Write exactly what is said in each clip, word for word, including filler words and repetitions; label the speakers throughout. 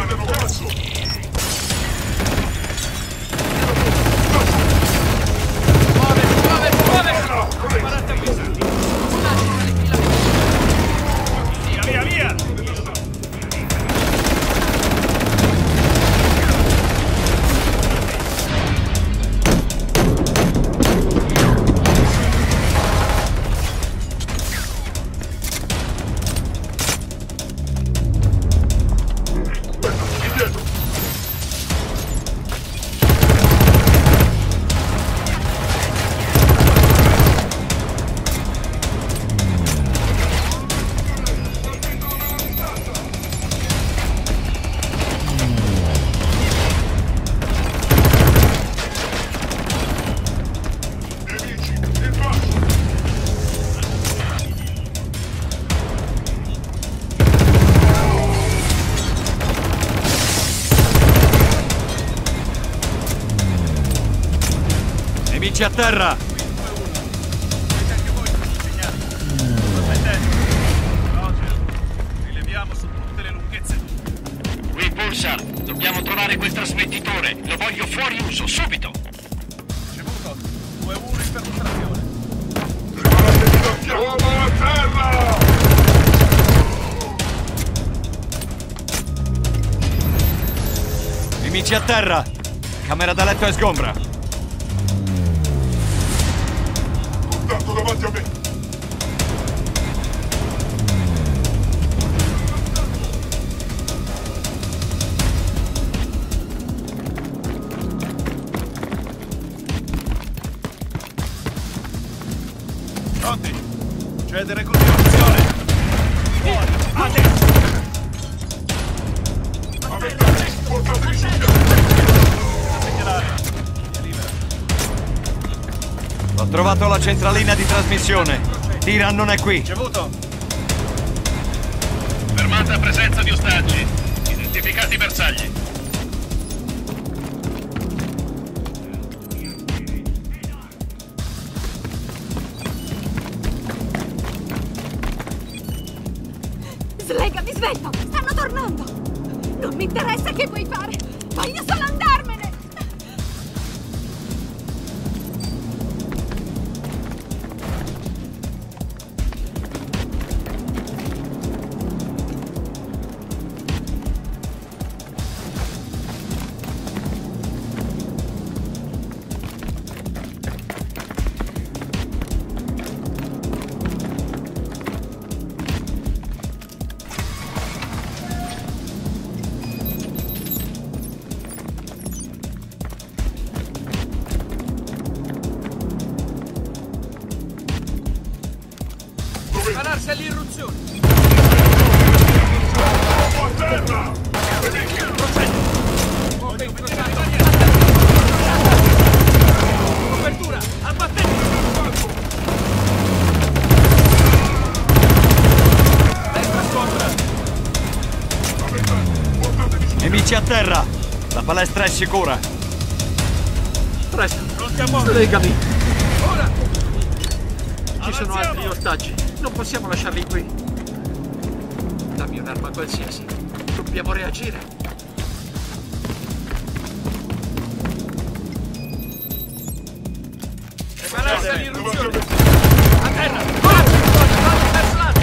Speaker 1: Nemici a terra!
Speaker 2: Vedete anche voi questi segnali? Sto smettendo. Roger, rileviamo su tutte le lunghezze.
Speaker 3: Qui Pulsar, dobbiamo trovare quel trasmettitore. Lo voglio fuori uso, subito!
Speaker 2: Ricevuto. due uno in perlustrazione.
Speaker 4: Preparatevi d'occhio! Uomo a terra!
Speaker 1: Nemici a terra! Camera da letto è sgombra!
Speaker 4: Contatto davanti a me!
Speaker 2: Pronti? Cedere continuazione. Fuori, adesso!
Speaker 4: Avete! Portatevi sul piano!
Speaker 2: Segnalare. Linea libera.
Speaker 1: Ho trovato la centralina di trasmissione. Tyran non è qui.
Speaker 2: Ricevuto.
Speaker 3: Fermata presenza di ostaggi. Identificati bersagli.
Speaker 5: Slega, mi sveglio! Stanno tornando! Non mi interessa che vuoi fare! Voglio solo andarmene!
Speaker 2: Prepararsi all'irruzione.
Speaker 4: Uomo a terra!
Speaker 2: Voglio incrociare barriera. Copertura, abbattete. Destra scombra.
Speaker 4: Portatevi sul
Speaker 1: Nemici a terra! La palestra è sicura!
Speaker 6: Presto,
Speaker 2: Pronti a muovere.
Speaker 6: slegami.
Speaker 2: Ora.
Speaker 6: Ci sono
Speaker 2: Avanziamo.
Speaker 6: altri ostaggi. Non possiamo lasciarli qui. Dammi un'arma qualsiasi. Dobbiamo reagire.
Speaker 2: Prepararsi all'irruzione.
Speaker 4: davanti
Speaker 2: A terra. Forza, forza, verso l'alto.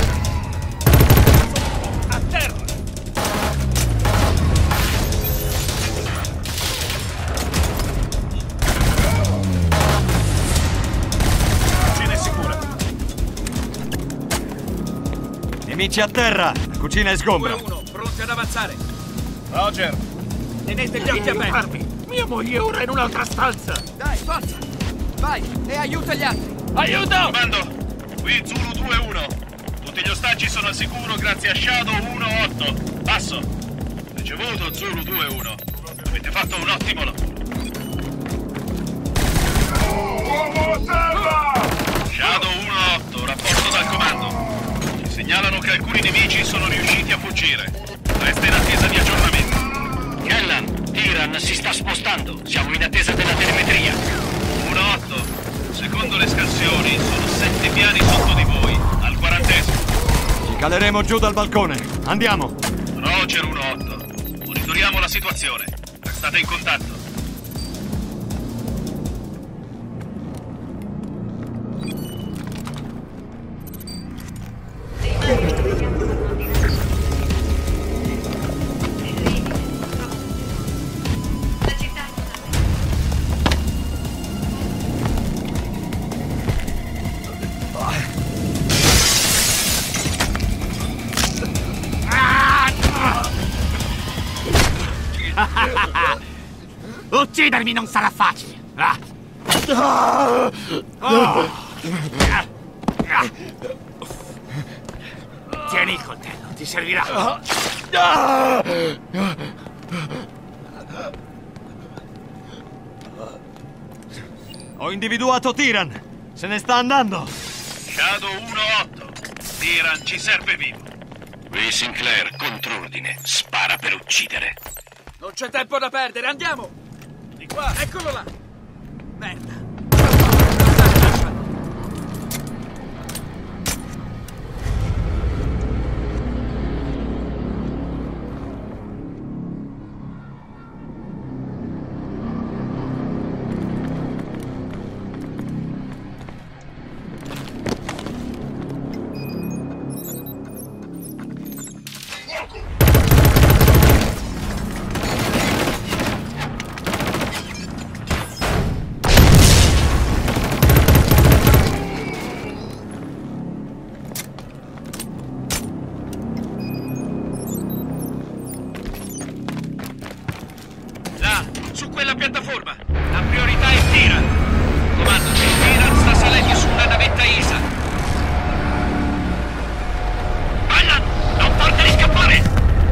Speaker 2: A terra. Cucina è sicura.
Speaker 1: Nemici a terra! La cucina è sgombra!
Speaker 2: due uno, pronti ad avanzare. Roger. Tenete gli occhi aperti.
Speaker 6: Mia moglie ora è in un'altra stanza.
Speaker 7: Dai, forza! Vai e aiuta gli altri!
Speaker 2: Aiuto!
Speaker 3: Comando, qui Zulu due uno. Tutti gli ostaggi sono al sicuro grazie a Shadow uno otto. Passo. Ricevuto Zulu due uno. Avete fatto un ottimo lavoro.
Speaker 4: Uomo a terra!
Speaker 3: Shadow uno otto, rapporto dal comando. Ci segnalano che alcuni nemici sono riusciti a fuggire. Resta in attesa di aggiornamento. Kellan, Tyran si sta spostando. Siamo in attesa della telemetria. uno otto, secondo le scansioni sono sette piani sotto di voi, al quarantesimo.
Speaker 1: Ci caleremo giù dal balcone! Andiamo!
Speaker 3: Roger uno otto. Monitoriamo la situazione. Restate in contatto.
Speaker 6: Uccidermi non sarà facile. Ah. Oh. Tieni il coltello, ti servirà.
Speaker 1: Ho individuato Tyran. Se ne sta andando.
Speaker 3: Shadow uno otto. Tyran ci serve vivo. Qui Sinclair, contrordine. Spara per uccidere.
Speaker 7: Non c'è tempo da perdere, andiamo! Di qua, eccolo là! Merda!
Speaker 3: Su quella piattaforma. La priorità è Tyran. Comando, Tyran sta salendo su una navetta I S A. Allan, non tarda di scappare!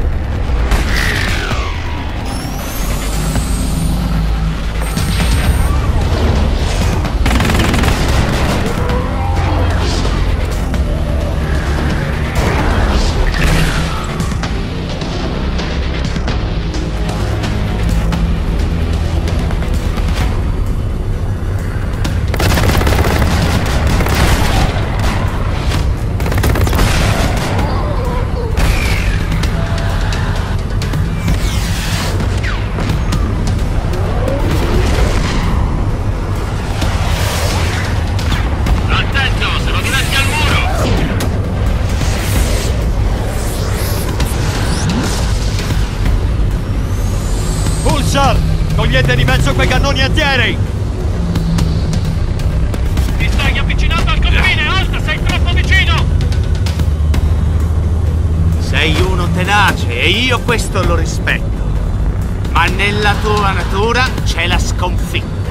Speaker 1: Togliete di mezzo quei cannoni antiaerei!
Speaker 3: Ti stai avvicinando al confine, Alta! Sei troppo vicino!
Speaker 6: Sei uno tenace e io questo lo rispetto. Ma nella tua natura c'è la sconfitta.